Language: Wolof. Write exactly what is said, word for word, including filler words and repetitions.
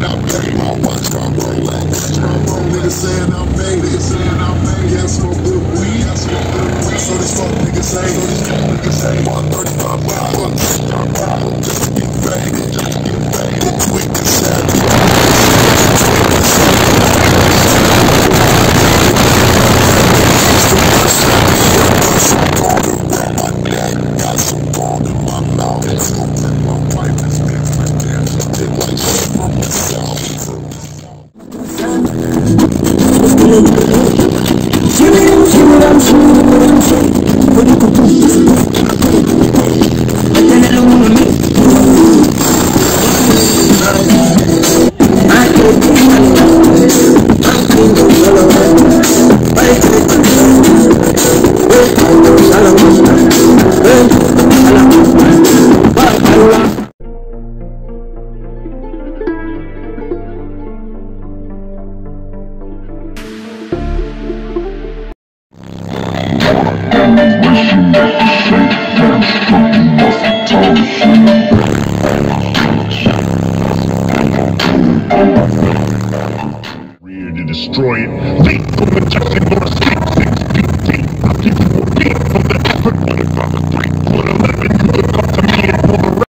I paid my watch, my Rolex. Niggas saying I made it. Yeah, I smoke good weed. So this fuck niggas say, so this fuck niggas say, one thirty-five bottles. Just to get faded, just to get faded. Quick and savage. Got some gold in my mouth. And my wife is big for them. They like shit from the south. See me, see what I'm saying, what I'm saying. What you could do? But then it don't wanna me. I can't do my life. I can't do my life. I can't do to destroy it.